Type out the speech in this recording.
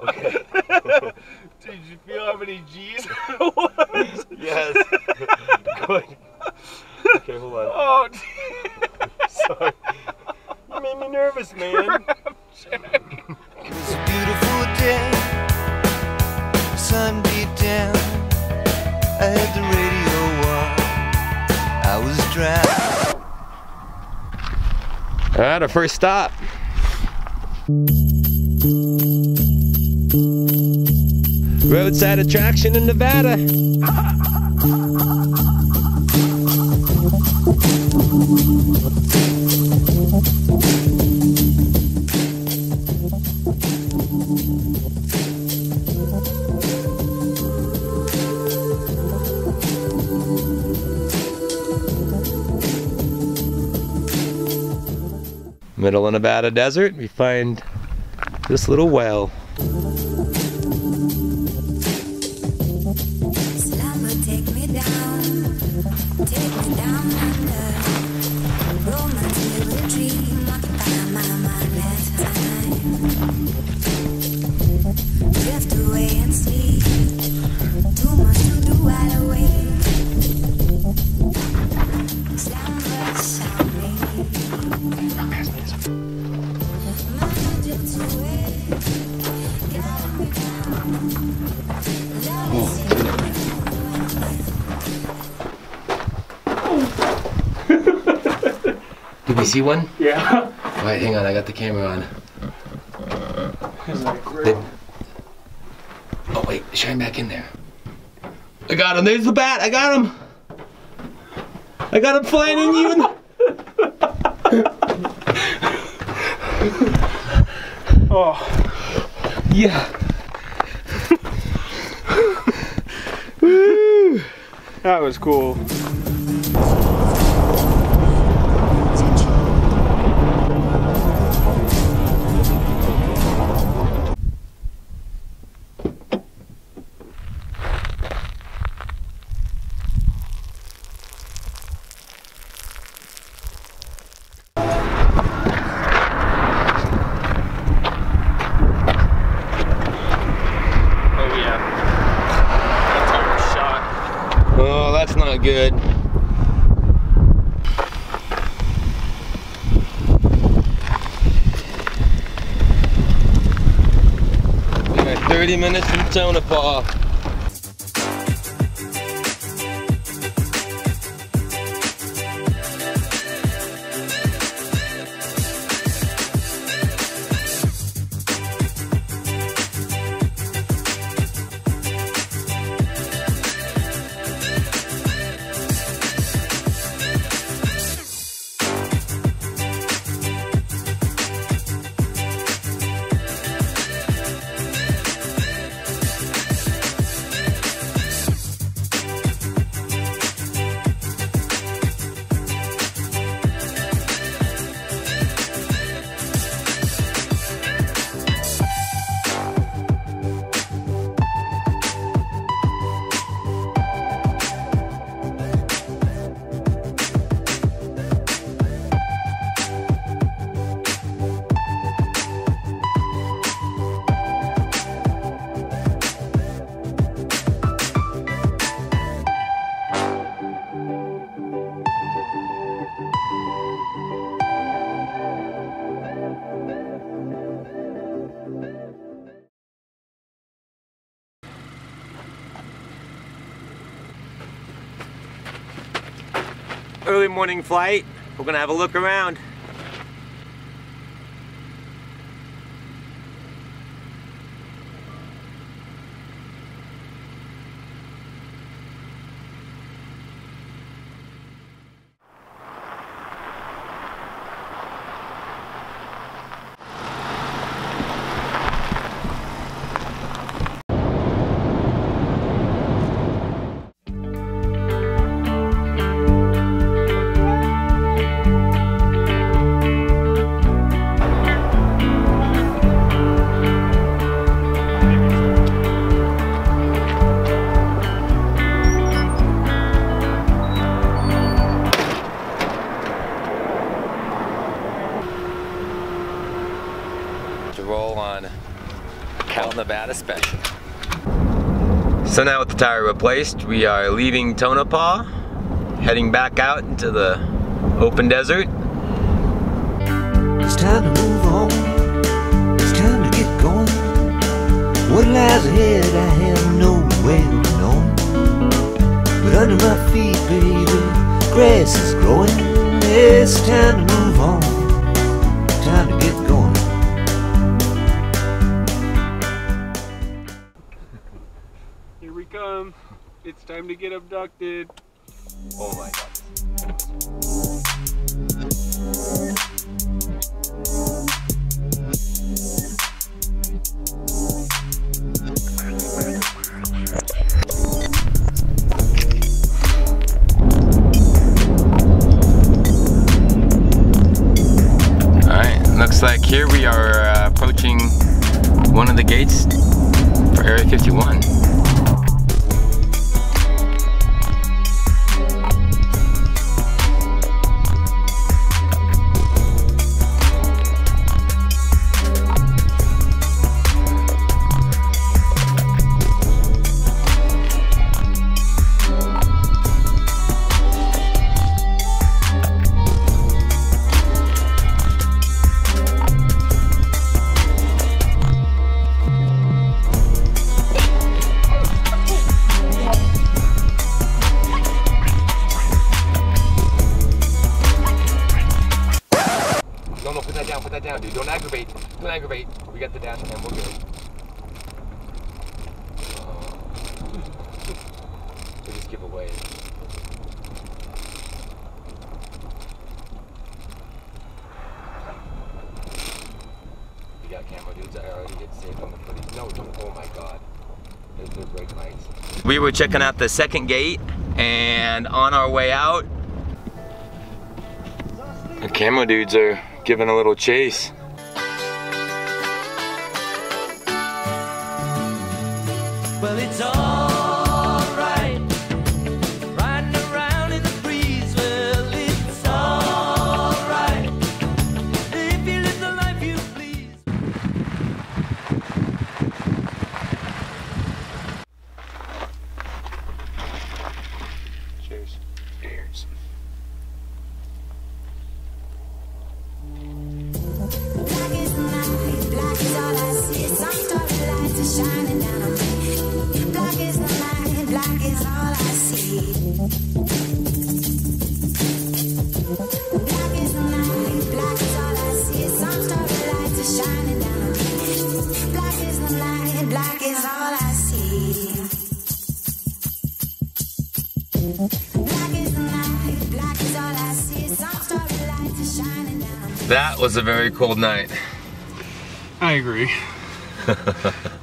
Okay. Did you feel how many G's it was? Yes. Good. Okay, hold on. Oh, Sorry. You made me nervous, man. It was a beautiful day, sun beat down, I had the radio on, I was driving. Alright, our first stop. Roadside attraction in Nevada. Middle of Nevada desert, we find this little well. Did we see one? yeah. Alright, hang on, I got the camera on. Is that a grill? Oh wait, shine back in there. I got him, there's the bat, I got him! I got him flying in you! Oh. Yeah. Woo. That was cool. That's not good. We got 30 minutes from Tonopah. Early morning flight. We're gonna have a look around. Nevada special. So now with the tire replaced, we are leaving Tonopah, heading back out into the open desert. It's time to move on. It's time to get going. What lies ahead, I have no way of knowing. But under my feet, baby, grass is growing. It's time to move on. Time to get going. Here we come. It's time to get abducted. Oh my God. Looks like here we are approaching one of the gates for Area 51. No, put that down, dude. Don't aggravate. Don't aggravate. We got the dash cam, we're good. So just give away. You got camera dudes, I already get saved on the footage. No, don't, oh my God. They're great lights. We were checking out the second gate, and on our way out, the camera dudes are giving a little chase. Well, it's alright, riding around in the breeze. Well, it's alright, if you live the life you please. Cheers. Cheers. Shining down on me. Black is the night, black is all I see. Black is the night, black is all I see. Some starlights are shining down on me. Black is the night, black is all I see. Black is the night, black is all I see. Some starlights are shining down on me. That was a very cold night. I agree.